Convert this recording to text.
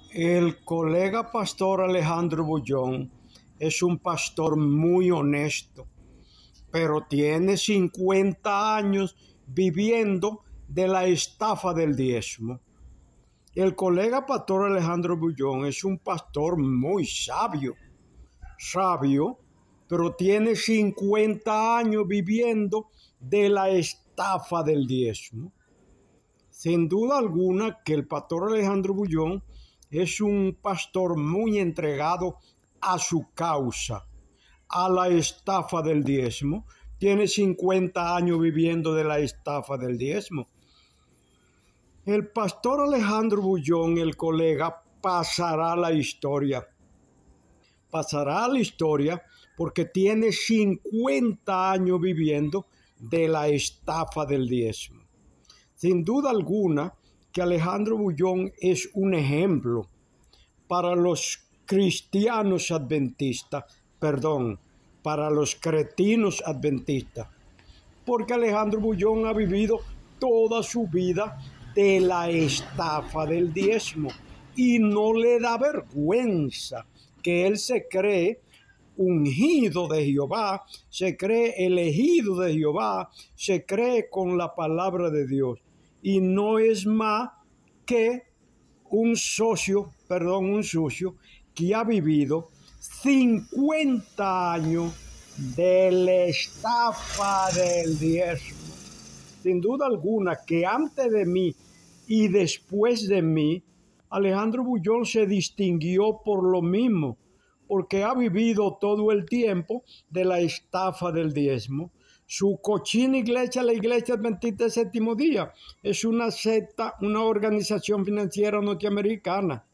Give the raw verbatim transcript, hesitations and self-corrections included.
El colega pastor Alejandro Bullón es un pastor muy honesto, pero tiene cincuenta años viviendo de la estafa del diezmo. El colega pastor Alejandro Bullón es un pastor muy sabio, sabio, pero tiene cincuenta años viviendo de la estafa del diezmo. Sin duda alguna que el pastor Alejandro Bullón es un pastor muy entregado a su causa, a la estafa del diezmo. Tiene cincuenta años viviendo de la estafa del diezmo. El pastor Alejandro Bullón, el colega, pasará a la historia. Pasará a la historia porque tiene cincuenta años viviendo de la estafa del diezmo. Sin duda alguna que Alejandro Bullón es un ejemplo para los cristianos adventistas, perdón, para los cretinos adventistas, porque Alejandro Bullón ha vivido toda su vida de la estafa del diezmo y no le da vergüenza que él se cree ungido de Jehová, se cree elegido de Jehová, se cree con la palabra de Dios y no es más que un socio, perdón, un sucio que ha vivido cincuenta años de la estafa del diezmo. Sin duda alguna que antes de mí y después de mí, Alejandro Bullón se distinguió por lo mismo, porque ha vivido todo el tiempo de la estafa del diezmo. Su cochina iglesia, la Iglesia Adventista del Séptimo Día, es una secta, una organización financiera norteamericana.